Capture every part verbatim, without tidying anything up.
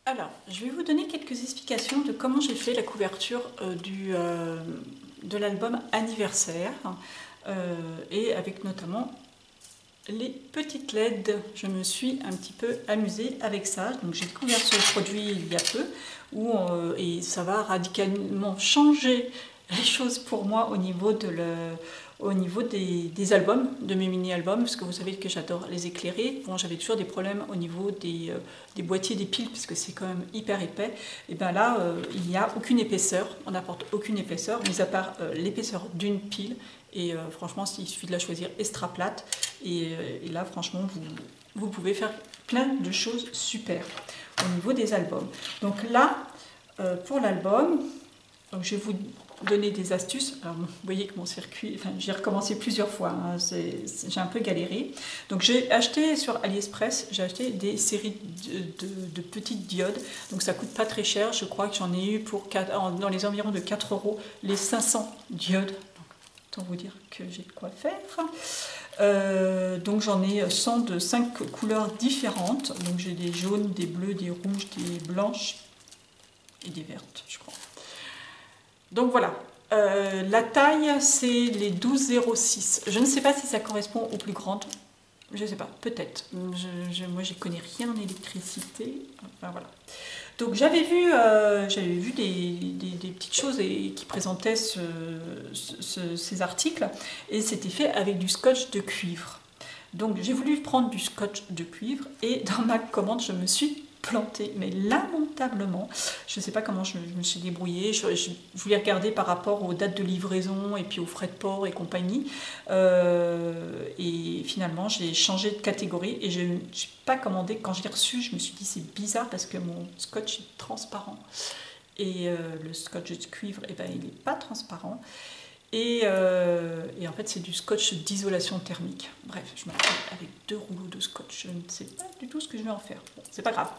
Alors, je vais vous donner quelques explications de comment j'ai fait la couverture euh, du, euh, de l'album anniversaire euh, et avec notamment les petites L E D. Je me suis un petit peu amusée avec ça. Donc j'ai découvert ce produit il y a peu où, euh, et ça va radicalement changer les choses pour moi au niveau, de le, au niveau des, des albums, de mes mini-albums, parce que vous savez que j'adore les éclairer. Bon, j'avais toujours des problèmes au niveau des, euh, des boîtiers des piles, parce que c'est quand même hyper épais. Et bien là, euh, il n'y a aucune épaisseur, on n'apporte aucune épaisseur, mis à part euh, l'épaisseur d'une pile. Et euh, franchement, il suffit de la choisir extra plate. Et, euh, et là, franchement, vous, vous pouvez faire plein de choses super au niveau des albums. Donc là, euh, pour l'album, je vais vous donner des astuces. Alors, vous voyez que mon circuit, enfin, j'ai recommencé plusieurs fois, hein, j'ai un peu galéré. Donc j'ai acheté sur AliExpress, j'ai acheté des séries de, de, de petites diodes. Donc ça coûte pas très cher, je crois que j'en ai eu pour quatre, dans les environs de quatre euros, les cinq cents diodes. Autant vous dire que j'ai de quoi faire. Euh, donc j'en ai cent de cinq couleurs différentes. Donc j'ai des jaunes, des bleus, des rouges, des blanches et des vertes, je crois. Donc voilà. Euh, la taille, c'est les douze zéro six. Je ne sais pas si ça correspond aux plus grandes. Je ne sais pas, peut-être. Je, je, moi, je ne connais rien en électricité. Enfin voilà. Donc j'avais vu, euh, j'avais vu des, des, des petites choses et, qui présentaient ce, ce, ces articles et c'était fait avec du scotch de cuivre. Donc j'ai voulu prendre du scotch de cuivre et dans ma commande je me suis plantée, mais lamentablement. Je ne sais pas comment je, je me suis débrouillée. Je, je, je voulais regarder par rapport aux dates de livraison et puis aux frais de port et compagnie. Euh, et finalement, j'ai changé de catégorie et je n'ai pas commandé. Quand je l'ai reçu, je me suis dit c'est bizarre parce que mon scotch est transparent. Et euh, le scotch de cuivre, eh ben, il n'est pas transparent. Et, euh, et en fait, c'est du scotch d'isolation thermique. Bref, je me retrouve avec deux rouleaux de scotch. Je ne sais pas du tout ce que je vais en faire. Bon, c'est pas grave.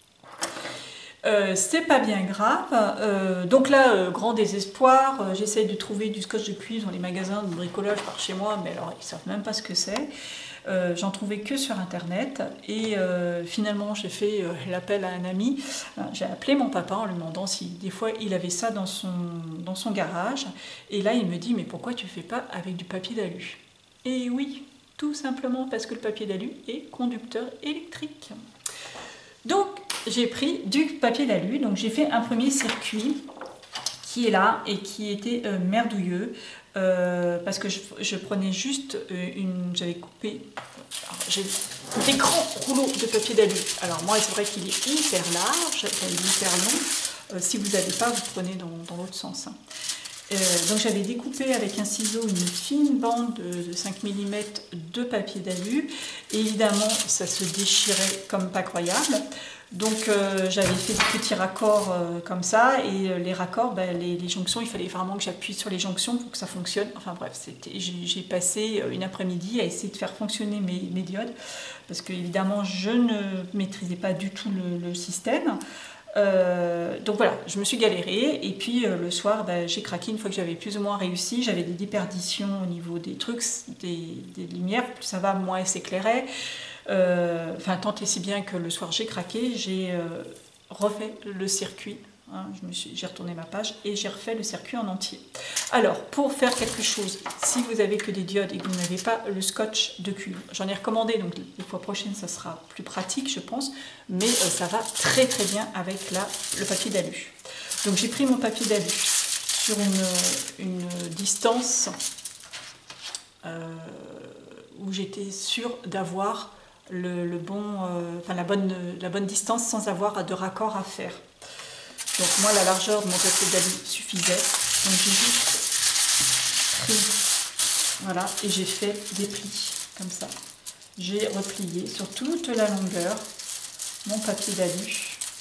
Euh, c'est pas bien grave. Euh, donc là, euh, grand désespoir. Euh, J'essaye de trouver du scotch de cuivre dans les magasins de bricolage par chez moi, mais alors ils savent même pas ce que c'est. Euh, J'en trouvais que sur internet et euh, finalement j'ai fait euh, l'appel à un ami. J'ai appelé mon papa en lui demandant si des fois il avait ça dans son, dans son garage et là il me dit mais pourquoi tu fais pas avec du papier d'alu? Et oui, tout simplement parce que le papier d'alu est conducteur électrique. Donc j'ai pris du papier d'alu, donc j'ai fait un premier circuit qui est là et qui était euh, merdouilleux euh, parce que je, je prenais juste euh, une, j'avais coupé, j'ai des grands rouleaux de papier d'alu. Alors moi c'est vrai qu'il est hyper large, il est hyper long. Euh, si vous n'avez pas, vous prenez dans, dans l'autre sens. Hein. Euh, donc j'avais découpé avec un ciseau une fine bande de, de cinq millimètres de papier d'alu. Évidemment ça se déchirait comme pas croyable. Donc euh, j'avais fait des petits raccords euh, comme ça et euh, les raccords, ben, les, les jonctions, il fallait vraiment que j'appuie sur les jonctions pour que ça fonctionne. Enfin bref, j'ai passé une après-midi à essayer de faire fonctionner mes, mes diodes parce que évidemment je ne maîtrisais pas du tout le, le système. Euh, donc voilà, je me suis galérée et puis euh, le soir ben, j'ai craqué une fois que j'avais plus ou moins réussi. J'avais des déperditions au niveau des trucs, des, des lumières, plus ça va, moins elle s'éclairait. Euh, enfin, tant et si bien que le soir j'ai craqué, j'ai euh, refait le circuit. Hein, j'ai retourné ma page et j'ai refait le circuit en entier. Alors, pour faire quelque chose, si vous avez que des diodes et que vous n'avez pas le scotch de cuivre, j'en ai recommandé, donc les fois prochaines ça sera plus pratique, je pense, mais euh, ça va très très bien avec la, le papier d'alu. Donc j'ai pris mon papier d'alu sur une, une distance euh, où j'étais sûre d'avoir Le, le bon, euh, enfin la bonne, la bonne distance sans avoir de raccord à faire. Donc moi la largeur de mon papier d'alu suffisait. Donc j'ai juste pris, voilà, et j'ai fait des plis comme ça. J'ai replié sur toute la longueur mon papier d'alu.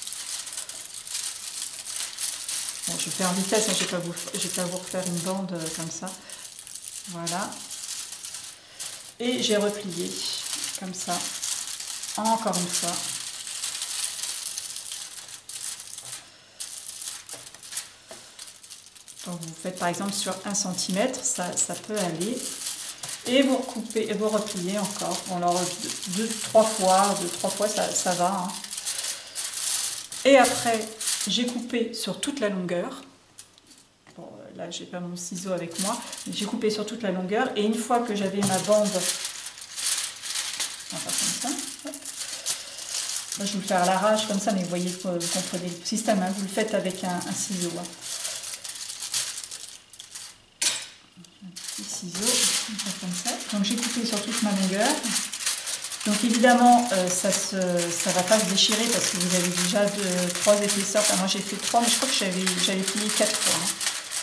Bon, je fais en vitesse, hein, je ne vais pas vous, je vais pas vous refaire une bande comme ça. Voilà. Et j'ai replié comme ça. Encore une fois. Donc vous faites par exemple sur un centimètre, ça, ça peut aller. Et vous recoupez et vous repliez encore. Bon, alors deux, deux trois fois, deux, trois fois ça, ça va. Hein. Et après, j'ai coupé sur toute la longueur. Bon, là, j'ai pas mon ciseau avec moi. J'ai coupé sur toute la longueur. Et une fois que j'avais ma bande, on va faire comme ça. Hop. Moi, je vais le faire à l'arrache comme ça, mais vous voyez, vous comprenez le système. Hein, vous le faites avec un, un ciseau. Hein. Un petit ciseau, on fait comme ça. Donc, j'ai coupé sur toute ma longueur. Donc évidemment, euh, ça ne va pas se déchirer parce que vous avez déjà deux, trois épaisseurs. Enfin, moi j'ai fait trois, mais je crois que j'avais plié quatre fois. Hein.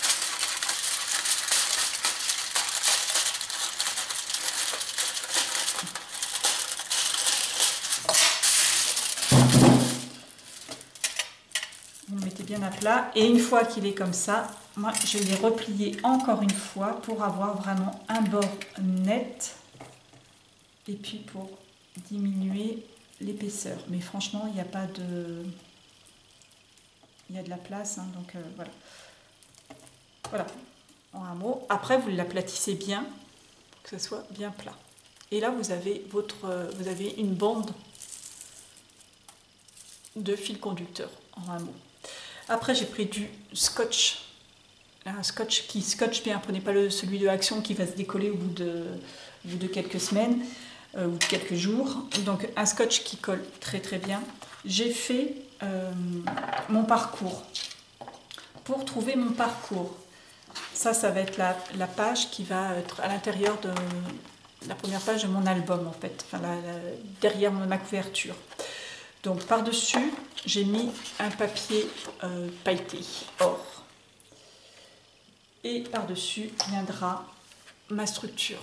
Vous le mettez bien à plat. Et une fois qu'il est comme ça, moi je l'ai replié encore une fois pour avoir vraiment un bord net. Et puis pour diminuer l'épaisseur. Mais franchement, il n'y a pas de... Il y a de la place, hein, donc euh, voilà. Voilà, en un mot. Après, vous l'aplatissez bien, pour que ce soit bien plat. Et là, vous avez, votre, euh, vous avez une bande de fil conducteur, en un mot. Après, j'ai pris du scotch. Un scotch qui scotche bien. Prenez pas le, celui de Action qui va se décoller au bout de, au bout de quelques semaines. Euh, ou quelques jours, donc un scotch qui colle très très bien. J'ai fait euh, mon parcours. Pour trouver mon parcours, ça, ça va être la, la page qui va être à l'intérieur de la première page de mon album en fait, enfin, la, la, derrière ma couverture. Donc par-dessus, j'ai mis un papier euh, pailleté or. Et par-dessus viendra ma structure.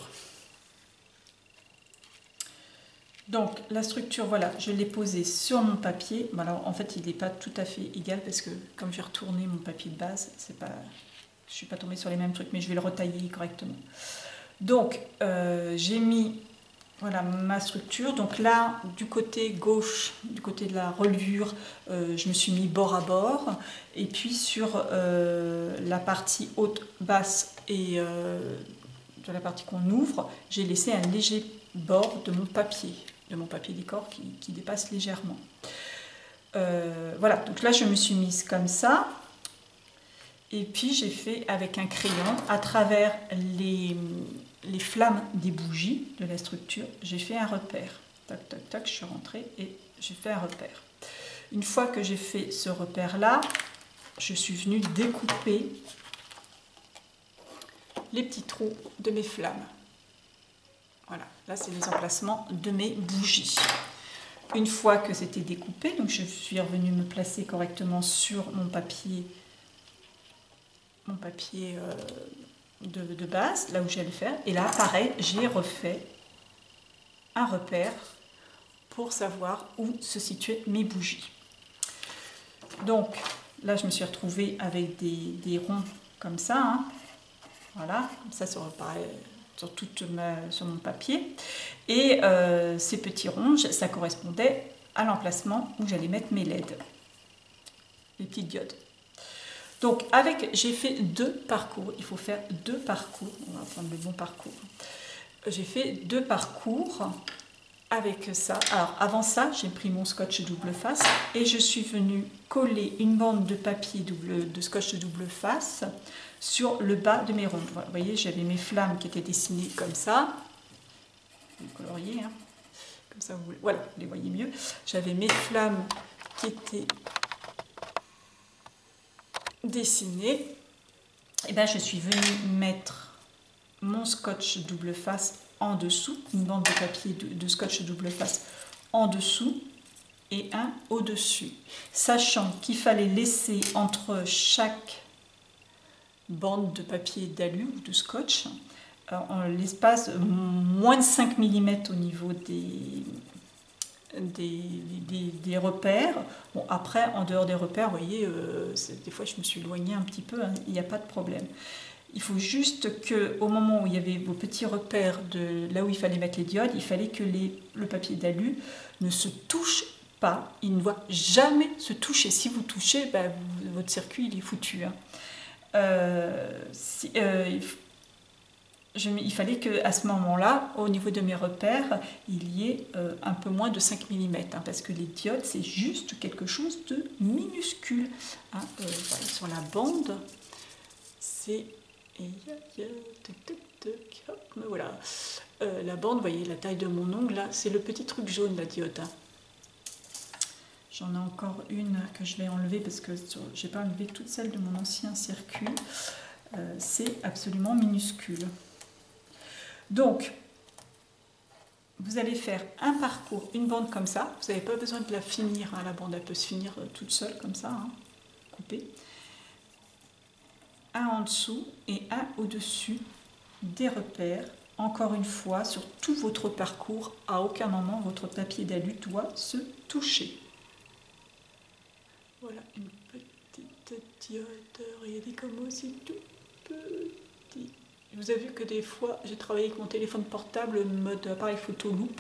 Donc la structure, voilà, je l'ai posée sur mon papier. Bon, alors, en fait, il n'est pas tout à fait égal parce que comme j'ai retourné mon papier de base, c'est pas, je ne suis pas tombée sur les mêmes trucs, mais je vais le retailler correctement. Donc euh, j'ai mis voilà, ma structure. Donc là, du côté gauche, du côté de la reliure, euh, je me suis mis bord à bord. Et puis sur euh, la partie haute, basse et euh, de la partie qu'on ouvre, j'ai laissé un léger bord de mon papier. de mon papier décor qui, qui dépasse légèrement. Euh, voilà, donc là je me suis mise comme ça. Et puis j'ai fait avec un crayon, à travers les, les flammes des bougies de la structure, j'ai fait un repère. Tac, tac, tac, je suis rentrée et j'ai fait un repère. Une fois que j'ai fait ce repère-là, je suis venue découper les petits trous de mes flammes. Voilà, là c'est les emplacements de mes bougies. Une fois que c'était découpé, donc je suis revenue me placer correctement sur mon papier, mon papier euh, de, de base, là où j'allais faire. Et là, pareil, j'ai refait un repère pour savoir où se situaient mes bougies. Donc là, je me suis retrouvée avec des, des ronds comme ça. Hein. Voilà, comme ça, ça reparaît sur, toute ma, sur mon papier. Et euh, ces petits ronds, ça correspondait à l'emplacement où j'allais mettre mes L E D, les petites diodes. Donc avec, j'ai fait deux parcours, il faut faire deux parcours, on va prendre le bon parcours. J'ai fait deux parcours avec ça. Alors avant ça, j'ai pris mon scotch double face et je suis venue coller une bande de papier double, de scotch double face sur le bas de mes ronds. Vous voyez, j'avais mes flammes qui étaient dessinées comme ça. Vous coloriez, hein. Comme ça, vous, voilà, vous les voyez mieux. J'avais mes flammes qui étaient dessinées. Et bien, je suis venue mettre mon scotch double face en dessous, une bande de papier de, de scotch double face en dessous et un au-dessus, sachant qu'il fallait laisser entre chaque bande de papier d'alu ou de scotch en l'espace moins de cinq millimètres au niveau des, des, des, des repères. Bon, après, en dehors des repères, vous voyez, euh, des fois je me suis éloignée un petit peu, hein, il n'y a pas de problème. Il faut juste qu'au moment où il y avait vos petits repères de là où il fallait mettre les diodes, il fallait que les, le papier d'alu ne se touche pas. Il ne doit jamais se toucher. Si vous touchez, ben, vous, votre circuit il est foutu. Hein. Euh, si, euh, je, il fallait qu'à ce moment-là, au niveau de mes repères, il y ait euh, un peu moins de cinq millimètres, hein, parce que les diodes, c'est juste quelque chose de minuscule. Hein. Euh, voilà, sur la bande, c'est... Me voilà. Euh, la bande, vous voyez, la taille de mon ongle, là, c'est le petit truc jaune, la diode. Hein. J'en ai encore une que je vais enlever parce que je n'ai pas enlevé toute celle de mon ancien circuit. Euh, c'est absolument minuscule. Donc, vous allez faire un parcours, une bande comme ça. Vous n'avez pas besoin de la finir. Hein. La bande, elle peut se finir toute seule comme ça, hein, coupée. Un en dessous et un au-dessus des repères. Encore une fois, sur tout votre parcours, à aucun moment votre papier d'alu doit se toucher. Voilà une petite diode. Regardez comment c'est tout petit. Vous avez vu que des fois, j'ai travaillé avec mon téléphone portable mode appareil photo loupe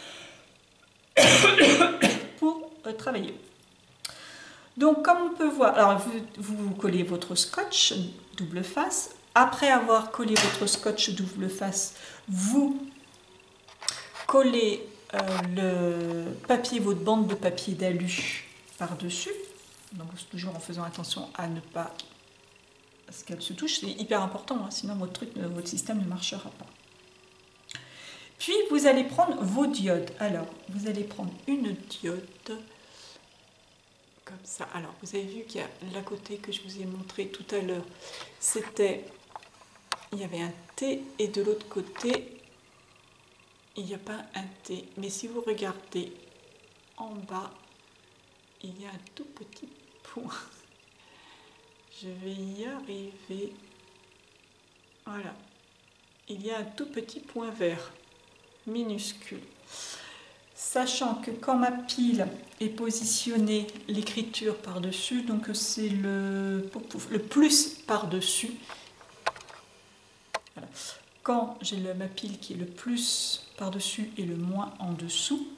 pour euh, travailler. Donc, comme on peut voir, alors vous, vous collez votre scotch double face. Après avoir collé votre scotch double face, vous collez euh, le papier, votre bande de papier d'alu par-dessus. Donc, toujours en faisant attention à ne pas ce qu'elle se touche. C'est hyper important, hein, sinon votre, truc, votre système ne marchera pas. Puis, vous allez prendre vos diodes. Alors, vous allez prendre une diode comme ça. Alors, vous avez vu qu'il y a l'à côté que je vous ai montré tout à l'heure, c'était, il y avait un T et de l'autre côté, il n'y a pas un T. Mais si vous regardez en bas, il y a un tout petit point. Je vais y arriver. Voilà. Il y a un tout petit point vert, minuscule. Sachant que quand ma pile est positionnée, l'écriture par-dessus, donc c'est le, le plus par-dessus. Voilà. Quand j'ai ma pile qui est le plus par-dessus et le moins en dessous,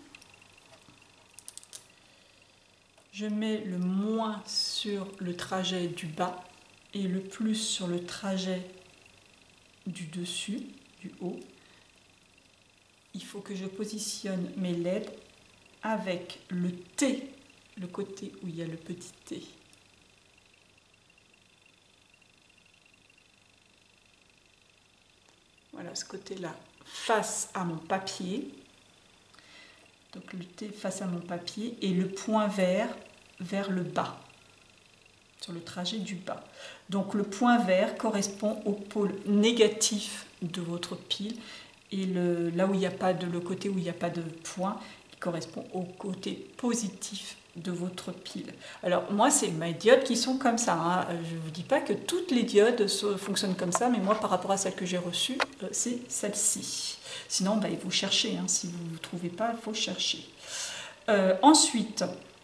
je mets le moins sur le trajet du bas et le plus sur le trajet du dessus, du haut. Il faut que je positionne mes L E D avec le T, le côté où il y a le petit T. Voilà, ce côté-là, face à mon papier. Donc le T face à mon papier et le point vert vers le bas, sur le trajet du bas. Donc le point vert correspond au pôle négatif de votre pile et le, là où il n'y a pas de, le côté où il n'y a pas de point, il correspond au côté positif de votre pile. Alors moi, c'est mes diodes qui sont comme ça. Hein. Je ne vous dis pas que toutes les diodes fonctionnent comme ça, mais moi, par rapport à celle que j'ai reçue, c'est celle-ci. Sinon, bah, il faut chercher. Hein. Si vous ne trouvez pas, il faut chercher. Euh, ensuite,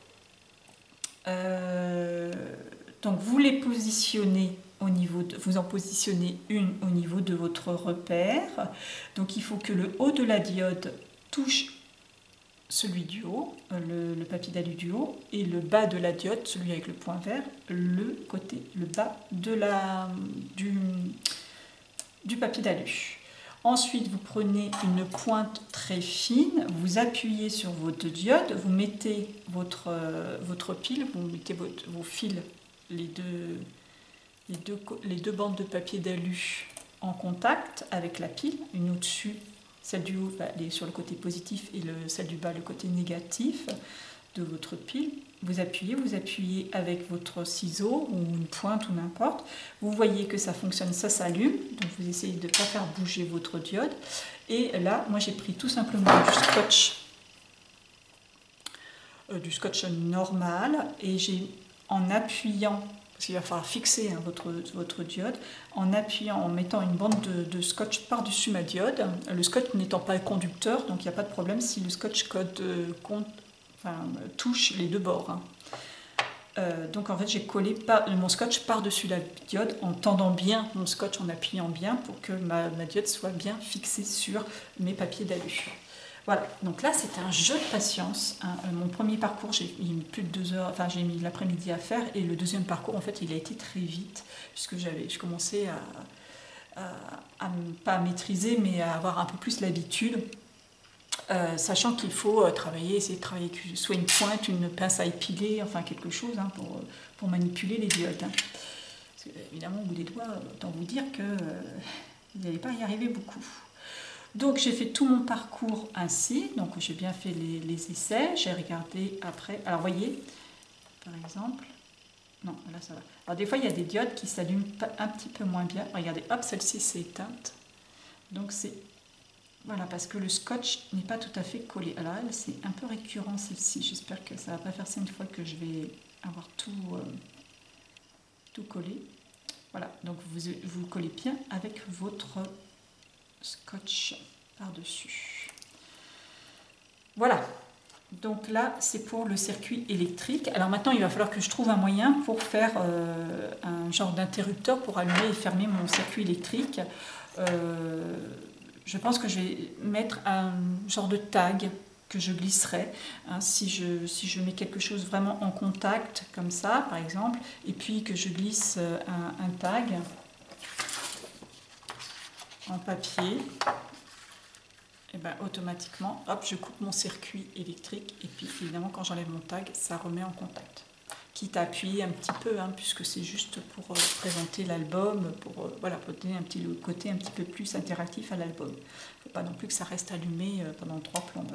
euh, donc vous les positionnez au niveau de, vous en positionnez une au niveau de votre repère. Donc il faut que le haut de la diode touche celui du haut, le, le papier d'alu du haut, et le bas de la diode, celui avec le point vert, le côté, le bas de la, du, du papier d'alu. Ensuite, vous prenez une pointe très fine, vous appuyez sur votre diode, vous mettez votre, euh, votre pile, vous mettez votre, vos fils, les deux, les, deux, les deux bandes de papier d'alu en contact avec la pile, une au-dessus, celle du haut, bah, elle est sur le côté positif et le, celle du bas, le côté négatif de votre pile. Vous appuyez, vous appuyez avec votre ciseau ou une pointe ou n'importe. Vous voyez que ça fonctionne, ça s'allume. Donc vous essayez de ne pas faire bouger votre diode. Et là, moi j'ai pris tout simplement du scotch, euh, du scotch normal. Et j'ai, en appuyant, parce qu'il va falloir fixer hein, votre, votre diode, en appuyant, en mettant une bande de, de scotch par-dessus ma diode. Le scotch n'étant pas conducteur, donc il n'y a pas de problème si le scotch code euh, compte. Enfin, touche les deux bords. Hein. Euh, donc en fait j'ai collé par, mon scotch par-dessus la diode en tendant bien mon scotch, en appuyant bien pour que ma, ma diode soit bien fixée sur mes papiers d'alu. Voilà, donc là c'était un jeu de patience. Hein. Mon premier parcours j'ai mis plus de deux heures, enfin j'ai mis l'après-midi à faire, et le deuxième parcours en fait il a été très vite puisque j'avais, je commençais à, à, à, pas à maîtriser, mais à avoir un peu plus l'habitude. Euh, sachant qu'il faut euh, travailler, essayer de travailler avec soit une pointe, une pince à épiler, enfin quelque chose hein, pour, pour manipuler les diodes. Hein. Parce que, évidemment, au bout des doigts, autant vous dire que euh, vous n'allez pas y arriver beaucoup. Donc j'ai fait tout mon parcours ainsi, donc j'ai bien fait les, les essais, j'ai regardé après. Alors voyez, par exemple, non, là ça va. Alors des fois il y a des diodes qui s'allument un petit peu moins bien. Regardez, hop, celle-ci s'est éteinte. Donc c'est, voilà, parce que le scotch n'est pas tout à fait collé. Alors elle, c'est un peu récurrent celle-ci. J'espère que ça ne va pas faire ça une fois que je vais avoir tout, euh, tout collé. Voilà, donc vous, vous collez bien avec votre scotch par-dessus. Voilà, donc là c'est pour le circuit électrique. Alors maintenant il va falloir que je trouve un moyen pour faire euh, un genre d'interrupteur pour allumer et fermer mon circuit électrique. Euh, je pense que je vais mettre un genre de tag que je glisserai hein, si, je, si je mets quelque chose vraiment en contact comme ça par exemple, et puis que je glisse un, un tag en papier. Et ben, automatiquement, hop, je coupe mon circuit électrique et puis évidemment quand j'enlève mon tag, ça remet en contact. Quitte à appuyer un petit peu, hein, puisque c'est juste pour euh, présenter l'album, pour, euh, voilà, pour donner un petit côté un petit peu plus interactif à l'album. Il ne faut pas non plus que ça reste allumé euh, pendant trois plombes.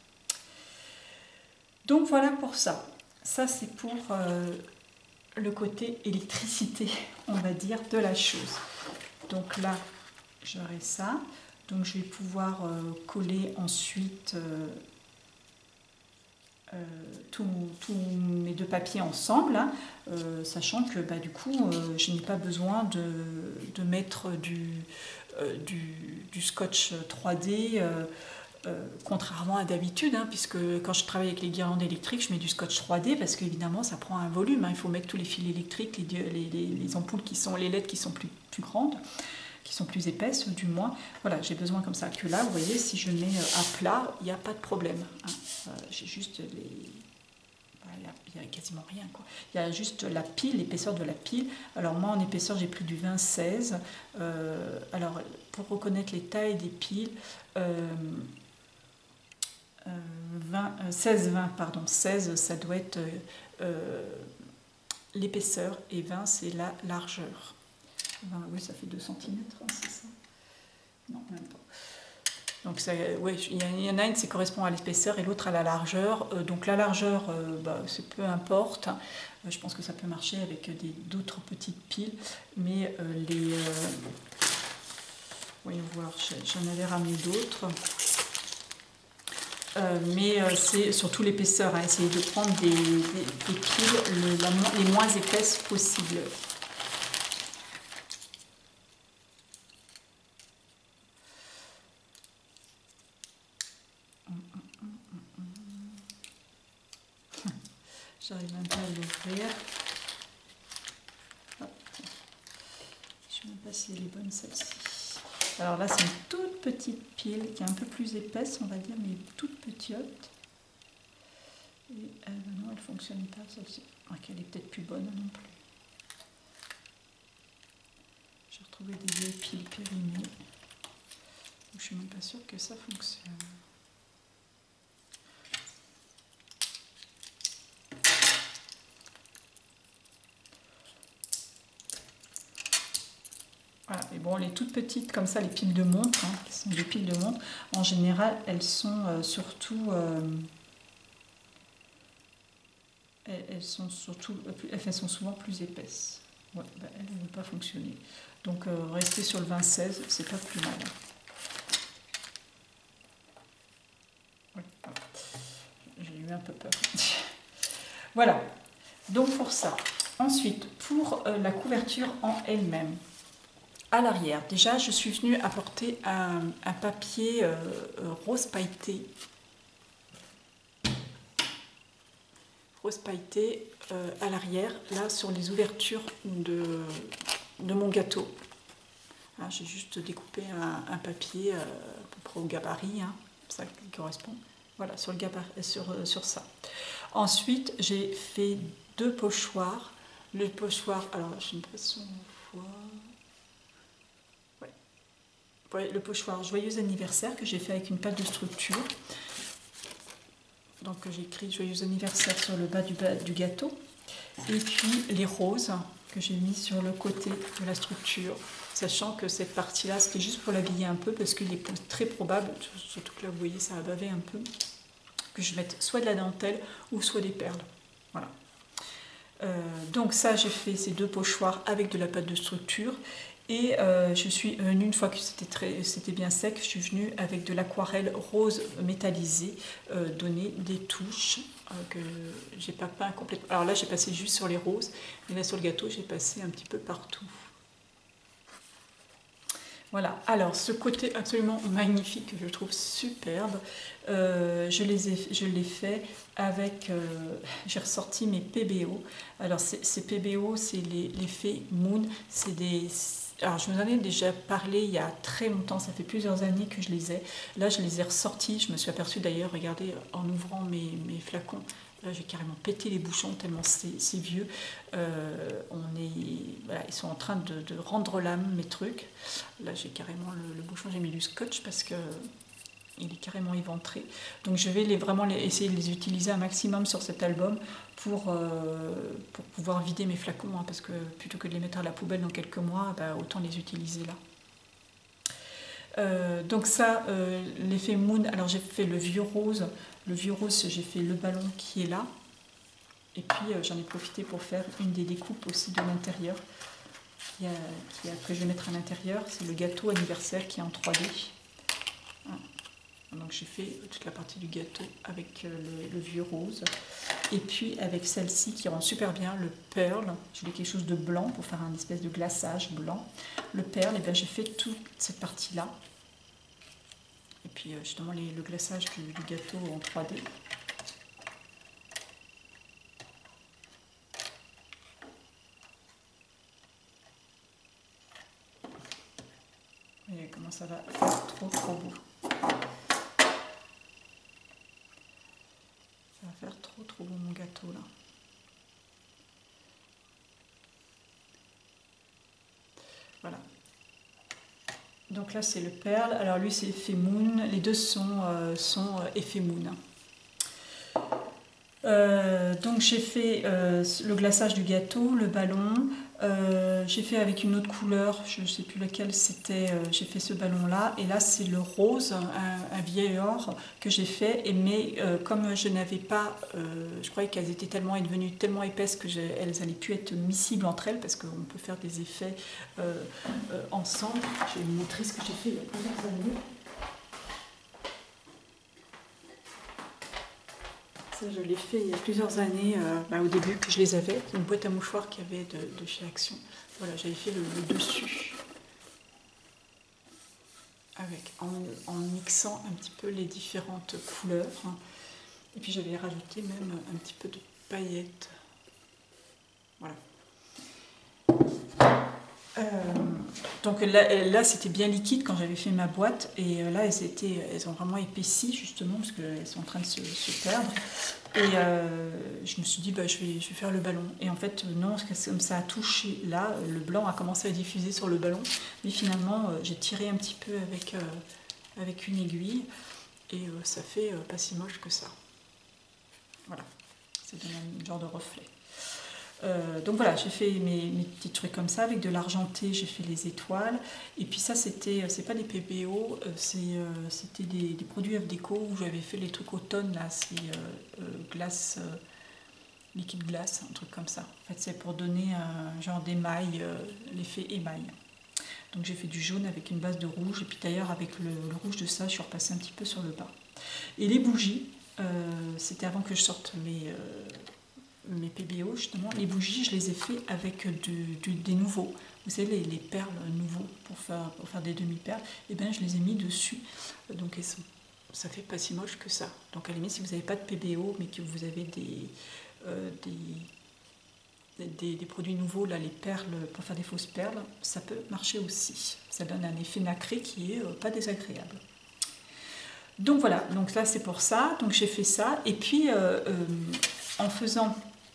Donc voilà pour ça. Ça c'est pour euh, le côté électricité, on va dire, de la chose. Donc là, j'aurai ça. Donc je vais pouvoir euh, coller ensuite euh, euh, tous mes deux papiers ensemble, hein, euh, sachant que bah, du coup euh, je n'ai pas besoin de, de mettre du, euh, du, du scotch trois D, euh, euh, contrairement à d'habitude, hein, puisque quand je travaille avec les guirlandes électriques, je mets du scotch trois D parce qu'évidemment ça prend un volume, hein, il faut mettre tous les fils électriques, les, les, les, les ampoules qui sont, les L E D qui sont plus, plus grandes, qui sont plus épaisses du moins. Voilà, j'ai besoin comme ça. Que là, vous voyez, si je mets à plat, il n'y a pas de problème. Hein. Euh, j'ai juste les... Il n'y a quasiment rien, quoi. Il y a juste la pile, l'épaisseur de la pile. Alors moi, en épaisseur, j'ai pris du vingt seize. Euh, alors, pour reconnaître les tailles des piles, euh, euh, seize vingt, pardon. seize, ça doit être euh, l'épaisseur et vingt, c'est la largeur. vingt, oui, ça fait deux centimètres, hein, c'est ça? Non, même pas. Donc ça, ouais, il y en a une qui correspond à l'épaisseur et l'autre à la largeur. Euh, donc la largeur, euh, bah, c'est peu importe. Euh, je pense que ça peut marcher avec d'autres petites piles. Mais euh, les... Euh, voyons voir, j'en avais ramené d'autres. Euh, mais euh, c'est surtout l'épaisseur. Hein, essayer de prendre des, des, des piles le, la, les moins épaisses possibles. J'arrive même pas à l'ouvrir. Je ne sais même pas si elle est bonne celle-ci. Alors là, c'est une toute petite pile qui est un peu plus épaisse, on va dire, mais toute petite. Et euh, non, elle ne fonctionne pas celle-ci. Ah, elle est peut-être plus bonne non plus. J'ai retrouvé des vieilles piles périmées. Je ne suis même pas sûre que ça fonctionne. Voilà. Et bon, les toutes petites comme ça, les piles de montre, hein, qui sont des piles de montre, en général, elles sont euh, surtout, euh, elles, elles sont surtout, elles sont souvent plus épaisses. Ouais, bah, elles ne vont pas fonctionner. Donc, euh, rester sur le vingt seize, c'est pas plus mal. Ouais, voilà. J'ai eu un peu peur. Voilà. Donc pour ça. Ensuite, pour euh, la couverture en elle-même. À l'arrière, déjà, je suis venue apporter un, un papier euh, rose pailleté. Rose pailleté euh, à l'arrière, là, sur les ouvertures de, de mon gâteau. J'ai juste découpé un, un papier euh, à peu près au gabarit, hein, ça qui correspond. Voilà, sur, le gabarit, sur, sur ça. Ensuite, j'ai fait deux pochoirs. Le pochoir, alors là, je ne sais pas si on voit... Ouais, le pochoir Joyeux anniversaire que j'ai fait avec une pâte de structure. Donc j'ai écrit Joyeux anniversaire sur le bas du, bas du gâteau. Et puis les roses que j'ai mis sur le côté de la structure, sachant que cette partie-là, c'était juste pour l'habiller un peu, parce qu'il est très probable, surtout que là vous voyez ça a bavé un peu, que je mette soit de la dentelle ou soit des perles. Voilà. Euh, donc ça, j'ai fait ces deux pochoirs avec de la pâte de structure. Et euh, je suis venue, une fois que c'était bien sec, je suis venue avec de l'aquarelle rose métallisée, euh, donner des touches euh, que j'ai pas peint complètement. Alors là, j'ai passé juste sur les roses, mais là sur le gâteau, j'ai passé un petit peu partout. Voilà, alors ce côté absolument magnifique que je trouve superbe, euh, je l'ai fait avec, euh, j'ai ressorti mes P B O. Alors ces, ces P B O, c'est l'effet Moon, c'est des... Alors je vous en ai déjà parlé il y a très longtemps, ça fait plusieurs années que je les ai. Là je les ai ressortis, je me suis aperçue d'ailleurs, regardez, en ouvrant mes, mes flacons, là j'ai carrément pété les bouchons tellement c'est vieux. Euh, on est, voilà, ils sont en train de, de rendre l'âme mes trucs. Là j'ai carrément le, le bouchon, j'ai mis du scotch parce que il est carrément éventré. Donc je vais les, vraiment les, essayer de les utiliser un maximum sur cet album pour, euh, pour pouvoir vider mes flacons, hein, parce que plutôt que de les mettre à la poubelle dans quelques mois, bah, autant les utiliser là. Euh, donc ça, euh, l'effet Moon, alors j'ai fait le vieux rose. Le vieux rose, j'ai fait le ballon qui est là. Et puis euh, j'en ai profité pour faire une des découpes aussi de l'intérieur, qui, qui, que je vais mettre à l'intérieur. C'est le gâteau anniversaire qui est en trois D. Hein. Donc j'ai fait toute la partie du gâteau avec le, le vieux rose. Et puis avec celle-ci qui rend super bien, le pearl. Je voulais quelque chose de blanc pour faire un espèce de glaçage blanc. Le pearl, et bien j'ai fait toute cette partie-là. Et puis justement les, le glaçage du, du gâteau en trois D. Vous voyez comment ça va faire trop trop beau. Ça va faire trop trop beau mon gâteau là. Voilà. Donc là c'est le perle. Alors lui c'est effet moon. Les deux sont, euh, sont euh, effet moon. Euh, donc j'ai fait euh, le glaçage du gâteau, le ballon. Euh, j'ai fait avec une autre couleur, je ne sais plus laquelle c'était, euh, j'ai fait ce ballon là, et là c'est le rose, un, un vieil or que j'ai fait, et mais euh, comme je n'avais pas, euh, je croyais qu'elles étaient tellement devenues tellement épaisses que elles n'allaient plus être miscibles entre elles, parce qu'on peut faire des effets euh, euh, ensemble. Je vais vous montrer ce que j'ai fait il y a plusieurs années. Ça, je l'ai fait il y a plusieurs années, euh, bah, au début que je les avais, une boîte à mouchoirs qu'il y avait de, de chez Action. Voilà, j'avais fait le, le dessus, avec, en, en mixant un petit peu les différentes couleurs. Et puis j'avais rajouté même un petit peu de paillettes. Voilà. Euh, donc là, là c'était bien liquide quand j'avais fait ma boîte, et là elles, étaient, elles ont vraiment épaissi justement parce qu'elles sont en train de se, se perdre, et euh, je me suis dit bah, je, vais, je vais faire le ballon, et en fait non, comme ça a touché là, le blanc a commencé à diffuser sur le ballon, mais finalement euh, j'ai tiré un petit peu avec, euh, avec une aiguille, et euh, ça fait euh, pas si moche que ça. Voilà, ça donne un genre de reflet. Euh, donc voilà, j'ai fait mes, mes petits trucs comme ça, avec de l'argenté, j'ai fait les étoiles, et puis ça c'était, c'est pas des P B O, c'était euh, des, des produits Œuvre Déco où j'avais fait les trucs automne, là, c'est euh, euh, glace, euh, liquide glace, un truc comme ça. En fait c'est pour donner un genre d'émail, euh, l'effet émail. Donc j'ai fait du jaune avec une base de rouge, et puis d'ailleurs avec le, le rouge de ça, je suis repassée un petit peu sur le bas. Et les bougies, euh, c'était avant que je sorte mes... Euh, mes P B O justement, les bougies je les ai fait avec du, du, des nouveaux, vous savez les, les perles nouveaux pour faire, pour faire des demi-perles, et bien je les ai mis dessus, donc elles sont, ça fait pas si moche que ça. Donc à la limite si vous n'avez pas de P B O mais que vous avez des, euh, des, des, des produits nouveaux, là les perles pour faire des fausses perles, ça peut marcher aussi, ça donne un effet nacré qui est euh, pas désagréable. Donc voilà, donc là c'est pour ça, donc j'ai fait ça, et puis euh, euh, en faisant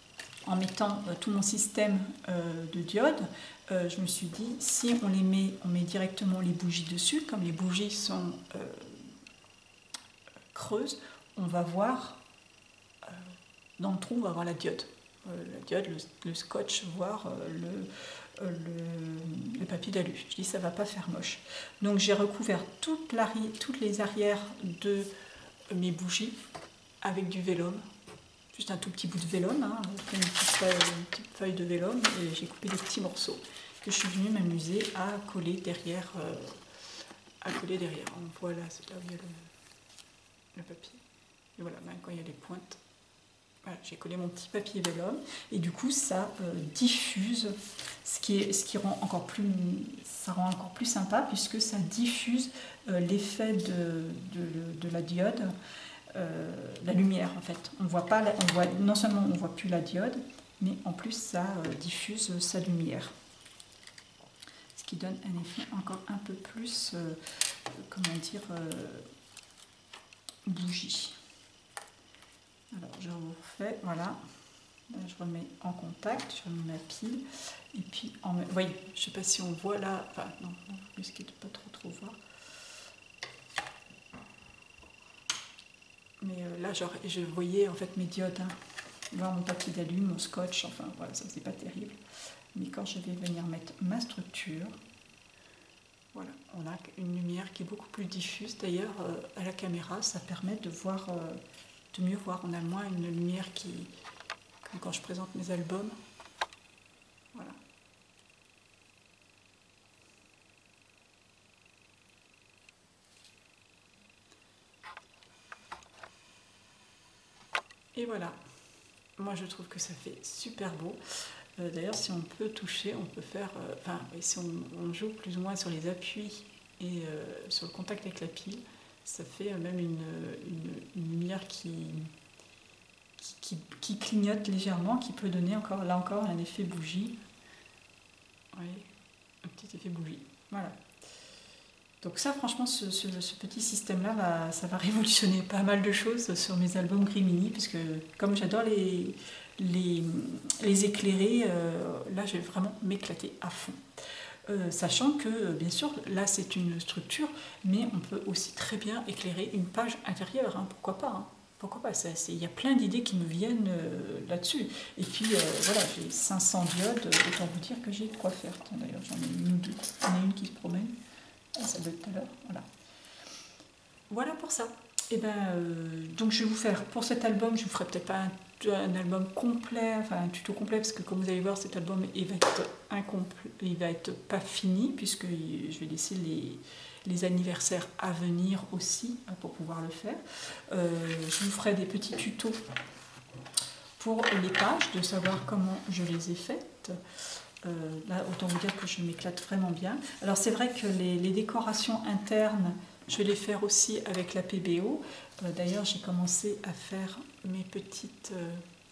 en mettant euh, tout mon système euh, de diodes, euh, je me suis dit, si on les met, on met directement les bougies dessus, comme les bougies sont euh, creuses, on va voir, euh, dans le trou, on va voir la diode. Euh, la diode, le, le scotch, voire euh, le, euh, le, le papier d'alu. Je dis, ça va pas faire moche. Donc j'ai recouvert toute toutes les arrières de mes bougies avec du vélum. Juste un tout petit bout de vélum, hein, une, petite feuille, une petite feuille de vélum, et j'ai coupé des petits morceaux que je suis venue m'amuser à coller derrière. Euh, à coller derrière. On voit là, c'est là où il y a le, le papier. Et voilà, même quand il y a les pointes, voilà, j'ai collé mon petit papier vélum, et du coup ça euh, diffuse, ce qui, est, ce qui rend encore plus, ça rend encore plus sympa, puisque ça diffuse euh, l'effet de, de, de la diode. Euh, la lumière en fait. On voit pas, on voit, non seulement on ne voit plus la diode, mais en plus ça euh, diffuse sa lumière. Ce qui donne un effet encore un peu plus, euh, comment dire, euh, bougie. Alors je refais, voilà. Là, je remets en contact, je remets ma pile. Et puis, en, vous voyez, je ne sais pas si on voit là, enfin non, vous risquez de pas trop trop voir. Mais euh, là, genre, je voyais en fait mes diodes, hein, voir mon papier d'alu, mon scotch, enfin voilà, ça c'est pas terrible. Mais quand je vais venir mettre ma structure, voilà, on a une lumière qui est beaucoup plus diffuse. D'ailleurs, euh, à la caméra, ça permet de voir, euh, de mieux voir. On a moins une lumière qui, comme quand je présente mes albums. Voilà. Et voilà, moi je trouve que ça fait super beau. Euh, D'ailleurs, si on peut toucher, on peut faire, euh, enfin, si on, on joue plus ou moins sur les appuis et euh, sur le contact avec la pile, ça fait euh, même une, une, une lumière qui, qui, qui, qui clignote légèrement, qui peut donner encore, là encore, un effet bougie. Vous voyez, un petit effet bougie. Voilà. Donc ça, franchement, ce, ce, ce petit système-là, va, ça va révolutionner pas mal de choses sur mes albums Grimini, puisque comme j'adore les, les, les éclairer, euh, là, je vais vraiment m'éclater à fond. Euh, sachant que, bien sûr, là, c'est une structure, mais on peut aussi très bien éclairer une page intérieure, hein, pourquoi pas, hein. Pourquoi pas, il y a plein d'idées qui me viennent euh, là-dessus. Et puis, euh, voilà, j'ai cinq cents diodes, autant vous dire que j'ai de quoi faire. D'ailleurs, j'en ai une ou deux. Il y en a une qui se promène. Ça doit être tout à l'heure, voilà. Voilà pour ça. Et ben, euh, donc je vais vous faire, pour cet album, je vous ferai peut-être pas un, un album complet, enfin un tuto complet, parce que comme vous allez voir, cet album il va être incomplet, il va être pas fini, puisque je vais laisser les, les anniversaires à venir aussi, pour pouvoir le faire. Euh, je vous ferai des petits tutos pour les pages, de savoir comment je les ai faites. Euh, là, autant vous dire que je m'éclate vraiment bien. Alors c'est vrai que les, les décorations internes, je vais les faire aussi avec la P B O. Euh, D'ailleurs, j'ai commencé à faire mes petites euh,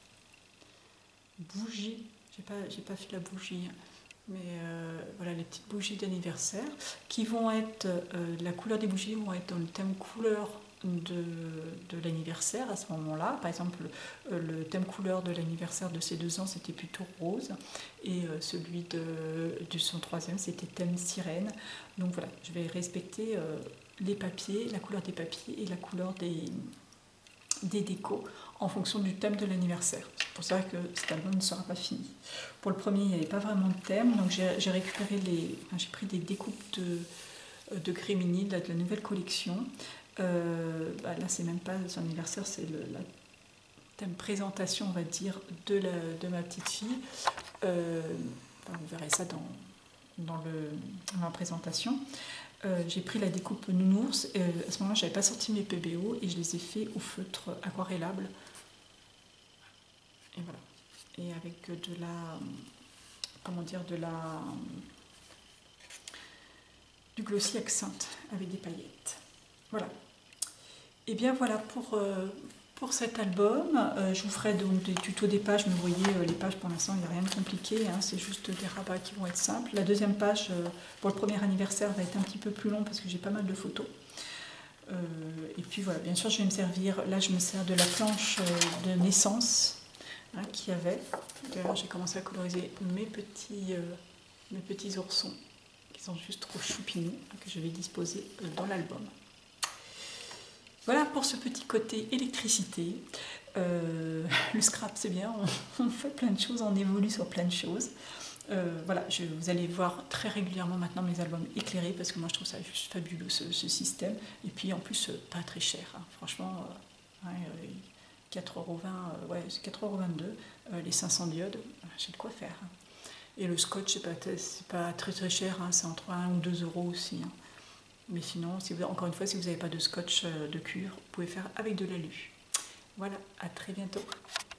bougies. J'ai pas, j'ai pas fait la bougie, mais euh, voilà, les petites bougies d'anniversaire qui vont être, euh, la couleur des bougies vont être dans le thème couleur de, de l'anniversaire à ce moment-là. Par exemple, euh, le thème couleur de l'anniversaire de ses deux ans, c'était plutôt rose, et euh, celui de, de son troisième, c'était thème sirène. Donc voilà, je vais respecter euh, les papiers, la couleur des papiers et la couleur des, des décos en fonction du thème de l'anniversaire. C'est pour ça que cet album ne sera pas fini. Pour le premier, il n'y avait pas vraiment de thème, donc j'ai récupéré les, enfin, j'ai pris des découpes de, de Grimini, de la, de la nouvelle collection. Euh, bah là, c'est même pas son anniversaire, c'est le la thème présentation, on va dire, de, la, de ma petite fille. Euh, enfin, vous verrez ça dans, dans, le, dans la présentation. Euh, j'ai pris la découpe nounours. Euh, à ce moment-là, je n'avais pas sorti mes P B O et je les ai fait au feutre aquarellable. Et voilà. Et avec de la, comment dire, de la, du glossy accent avec des paillettes. Voilà. Et bien voilà pour, euh, pour cet album. Euh, je vous ferai donc des tutos des pages, mais vous voyez, euh, les pages pour l'instant, il n'y a rien de compliqué, hein, c'est juste des rabats qui vont être simples. La deuxième page, euh, pour le premier anniversaire, va être un petit peu plus long parce que j'ai pas mal de photos. Euh, et puis voilà, bien sûr, je vais me servir, là je me sers de la planche euh, de naissance hein, qu'il y avait. D'ailleurs, j'ai commencé à coloriser mes petits, euh, mes petits oursons qui sont juste trop choupinous, hein, que je vais disposer dans l'album. Voilà pour ce petit côté électricité. Euh, le scrap, c'est bien, on, on fait plein de choses, on évolue sur plein de choses. Euh, voilà, je, vous allez voir très régulièrement maintenant mes albums éclairés parce que moi je trouve ça juste fabuleux ce, ce système. Et puis en plus, euh, pas très cher, hein. Franchement, euh, ouais, euh, quatre euros vingt, euh, ouais, c'est quatre euros vingt-deux, euh, les cinq cents diodes, j'ai de quoi faire. Hein. Et le scotch, c'est pas, c'est pas très très cher, hein, c'est entre un ou deux euros aussi. Hein. Mais sinon, si vous, encore une fois, si vous n'avez pas de scotch de cuivre, vous pouvez faire avec de l'alu. Voilà, à très bientôt.